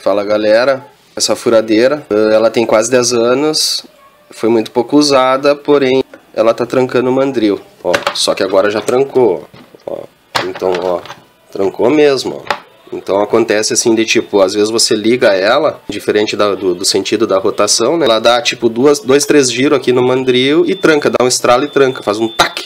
Fala galera, essa furadeira, ela tem quase 10 anos, foi muito pouco usada, porém ela tá trancando o mandril, ó, só que agora já trancou, ó, então ó, trancou mesmo, ó. Então acontece assim de tipo, às vezes você liga ela, diferente do sentido da rotação, né? Ela dá tipo 2, 3 giros aqui no mandril e tranca, dá um estralo e tranca, faz um tac,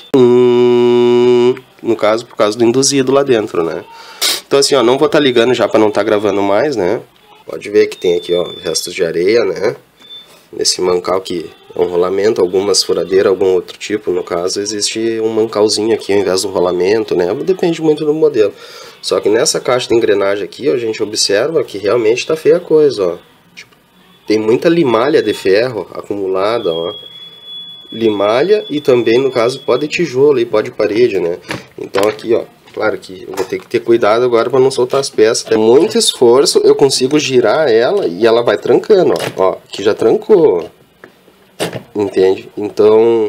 no caso por causa do induzido lá dentro, né? Então assim, ó, não vou estar ligando já para não estar gravando mais, né? Pode ver que tem aqui, ó, restos de areia, né? Nesse mancal que é um rolamento, algumas furadeiras, algum outro tipo, no caso, existe um mancalzinho aqui ao invés do rolamento, né? Depende muito do modelo. Só que nessa caixa de engrenagem aqui, ó, a gente observa que realmente está feia a coisa, ó. Tipo, tem muita limalha de ferro acumulada, ó. Limalha e também, no caso, pó de tijolo e pó de parede, né? Então aqui, ó, claro que eu vou ter que ter cuidado agora para não soltar as peças. Com muito esforço eu consigo girar ela e ela vai trancando, ó. Ó, aqui já trancou, entende? Então,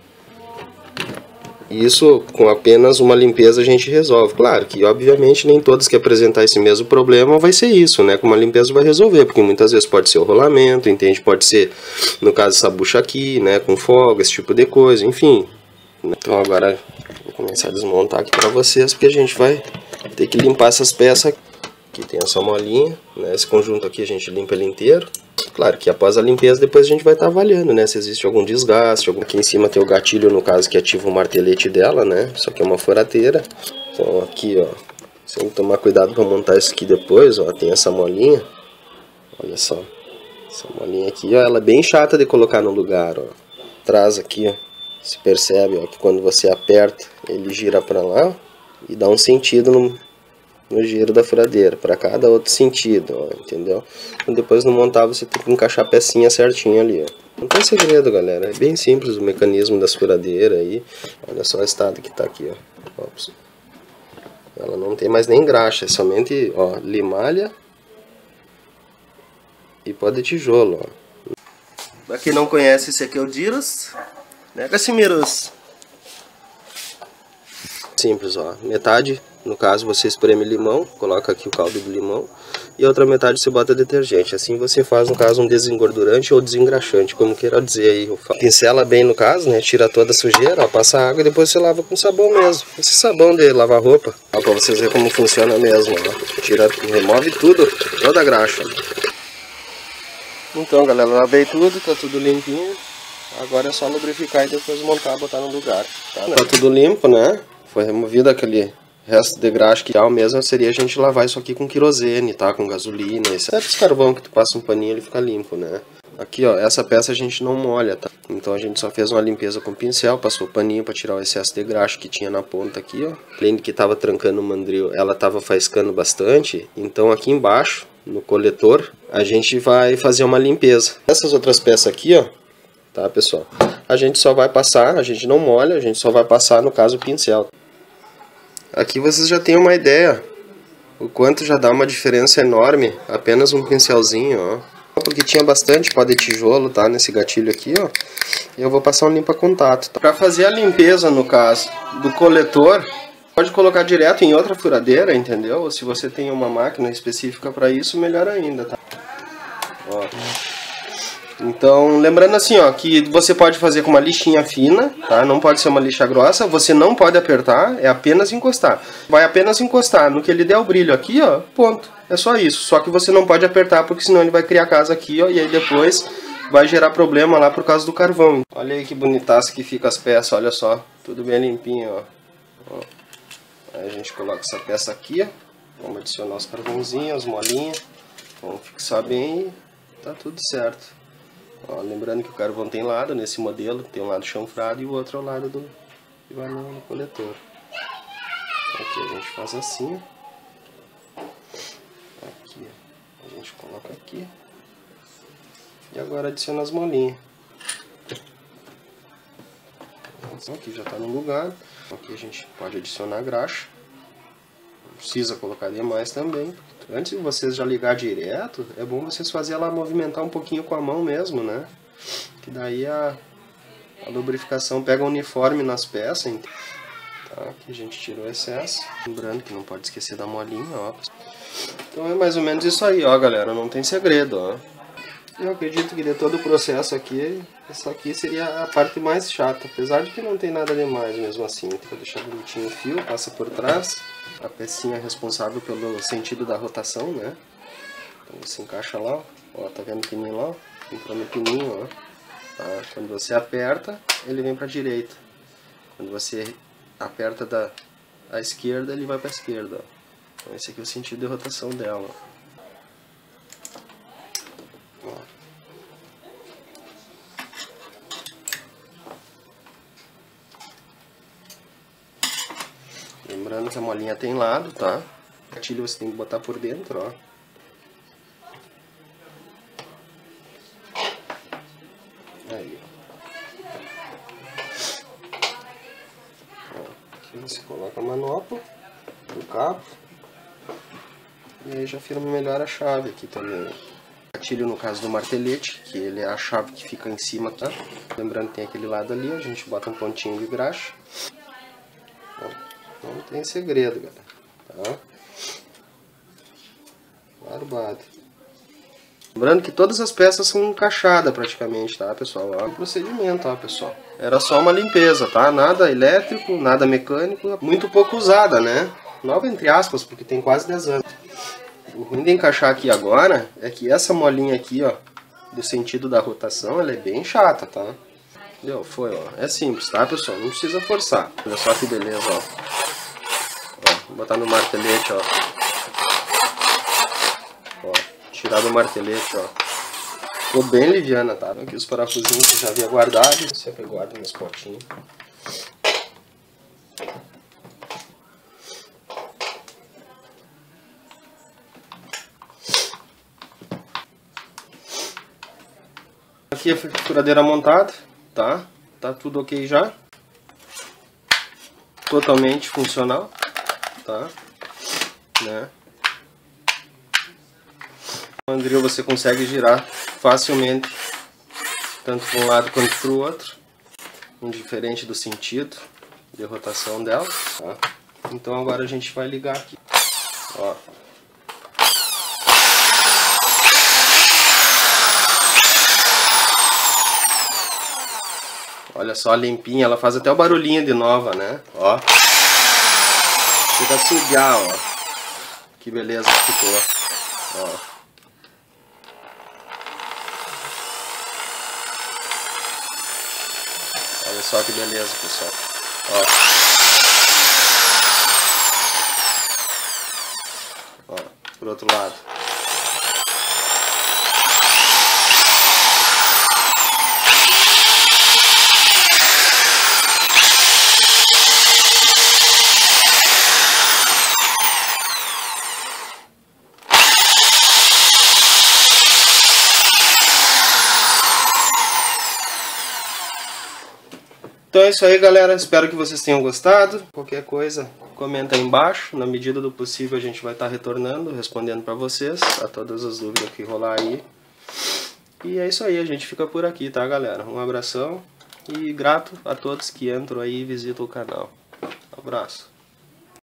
isso com apenas uma limpeza a gente resolve. Claro que, obviamente, nem todos que apresentar esse mesmo problema vai ser isso, né? Com uma limpeza vai resolver, porque muitas vezes pode ser o rolamento, entende? Pode ser, no caso, essa bucha aqui, né? Com folga, esse tipo de coisa, enfim. Então agora vou começar a desmontar aqui para vocês, porque a gente vai ter que limpar essas peças aqui. Aqui tem essa molinha, né? Esse conjunto aqui a gente limpa ele inteiro. Claro que após a limpeza depois a gente vai estar avaliando, né? Se existe algum desgaste. Aqui em cima tem o gatilho, no caso, que ativa o martelete dela, né? Isso aqui é uma furadeira. Então aqui, ó, sempre tomar cuidado para montar isso aqui depois, ó. Tem essa molinha. Olha só. Essa molinha aqui, ó, ela é bem chata de colocar no lugar, ó. Atrás aqui, ó. Se percebe, ó, que quando você aperta, ele gira para lá e dá um sentido no giro da furadeira, para cada outro sentido, ó, entendeu? Então, depois no montar você tem que encaixar a pecinha certinho ali, ó. Não tem segredo, galera, é bem simples o mecanismo das furadeiras aí. Olha só o estado que tá aqui, ó. Ops. Ela não tem mais nem graxa, é somente, ó, limalha e pó de tijolo, ó. Pra quem não conhece, esse aqui é o Diros, né, Cassimirus? Simples, ó, metade, no caso você espreme limão, coloca aqui o caldo do limão e a outra metade você bota detergente. Assim você faz, no caso, um desengordurante ou desengraxante, como queira dizer aí. Pincela bem, no caso, né, tira toda a sujeira, ó, passa água e depois você lava com sabão mesmo. Esse sabão de lavar roupa, ó, pra vocês verem como funciona mesmo, ó. Tira, remove tudo, toda a graxa. Então, galera, lavei tudo, tá tudo limpinho. Agora é só lubrificar e depois montar, botar no lugar. Tá tudo limpo, né? Foi removido aquele resto de graxa que ao mesmo seria a gente lavar isso aqui com querosene, tá? Com gasolina, exceto carvão que tu passa um paninho ele fica limpo, né? Aqui, ó, essa peça a gente não molha, tá? Então a gente só fez uma limpeza com pincel, passou o paninho para tirar o excesso de graxa que tinha na ponta aqui, ó. Além de que tava trancando o mandril, ela tava faiscando bastante, então aqui embaixo, no coletor, a gente vai fazer uma limpeza. Essas outras peças aqui, ó, tá, pessoal? A gente só vai passar, a gente não molha, a gente só vai passar, no caso, o pincel. Aqui vocês já têm uma ideia o quanto já dá uma diferença enorme, apenas um pincelzinho, ó. Porque tinha bastante pó de tijolo, tá, nesse gatilho aqui, ó. E eu vou passar um limpa-contato, tá? Para fazer a limpeza, no caso, do coletor, pode colocar direto em outra furadeira, entendeu? Ou se você tem uma máquina específica para isso, melhor ainda, tá? Ó. Então, lembrando assim, ó, que você pode fazer com uma lixinha fina, tá? Não pode ser uma lixa grossa, você não pode apertar, é apenas encostar. Vai apenas encostar, no que ele der o brilho aqui, ó, ponto. É só isso, só que você não pode apertar, porque senão ele vai criar casa aqui, ó, e aí depois vai gerar problema lá por causa do carvão. Olha aí que bonitaça que fica as peças, olha só, tudo bem limpinho, ó. Aí a gente coloca essa peça aqui, ó, vamos adicionar os carvãozinhos, as molinhas, vamos fixar bem e tá tudo certo. Ó, lembrando que o carvão tem lado nesse modelo, tem um lado chanfrado e o outro é o lado do que vai no coletor. Aqui a gente faz assim. Aqui a gente coloca aqui. E agora adiciona as molinhas. Aqui já está no lugar. Aqui a gente pode adicionar graxa. Não precisa colocar demais também. Antes de vocês já ligar direto, é bom vocês fazer ela movimentar um pouquinho com a mão mesmo, né? Que daí a lubrificação pega uniforme nas peças. Tá, aqui a gente tirou o excesso. Lembrando que não pode esquecer da molinha, ó. Então é mais ou menos isso aí, ó, galera. Não tem segredo, ó. Eu acredito que de todo o processo aqui, essa aqui seria a parte mais chata. Apesar de que não tem nada demais mesmo assim. Vou deixar bonitinho o fio, passa por trás. A pecinha responsável pelo sentido da rotação, né? Então você encaixa lá, ó. Tá vendo o pininho lá? Entrou no pininho, ó. Tá? Quando você aperta, ele vem para a direita. Quando você aperta da esquerda, ele vai para a esquerda. Ó. Então esse aqui é o sentido de rotação dela. Ó. Lembrando que a molinha tem lado, tá? O gatilho você tem que botar por dentro, ó. Aí, ó. Aqui você coloca a manopla do cabo. E aí já firma melhor a chave aqui também. O gatilho no caso do martelete, que ele é a chave que fica em cima, tá? Lembrando que tem aquele lado ali, a gente bota um pontinho de graxa. Não tem segredo, galera. Tá? Barbado. Lembrando que todas as peças são encaixadas praticamente, tá, pessoal? Ó, o procedimento, ó, pessoal. Era só uma limpeza, tá? Nada elétrico, nada mecânico. Muito pouco usada, né? Nova entre aspas, porque tem quase 10 anos. O ruim de encaixar aqui agora é que essa molinha aqui, ó, do sentido da rotação, ela é bem chata, tá? Entendeu? Foi, ó. É simples, tá, pessoal? Não precisa forçar. Olha só que beleza, ó. Ó, vou botar no martelete, ó. Ó, tirar do martelete, ó. Ficou bem liviana, tá? Aqui os parafusinhos que eu já havia guardado. Eu sempre guardo meus potinhos. Aqui a furadeira montada, tá? Tá tudo ok já. Totalmente funcional, tá? Né? O mandril você consegue girar facilmente, tanto para um lado quanto para o outro, indiferente do sentido de rotação dela, tá? Então agora a gente vai ligar aqui, ó. Olha só, limpinha, ela faz até o barulhinho de nova, né? Ó. Chega a sugar, ó. Que beleza que ficou. Ó. Olha só que beleza, pessoal. Ó. Ó, por outro lado. Então é isso aí, galera, espero que vocês tenham gostado. Qualquer coisa, comenta aí embaixo. Na medida do possível a gente vai estar retornando, respondendo para vocês a todas as dúvidas que rolar aí. E é isso aí, a gente fica por aqui, tá, galera? Um abração e grato a todos que entram aí e visitam o canal. Um abraço.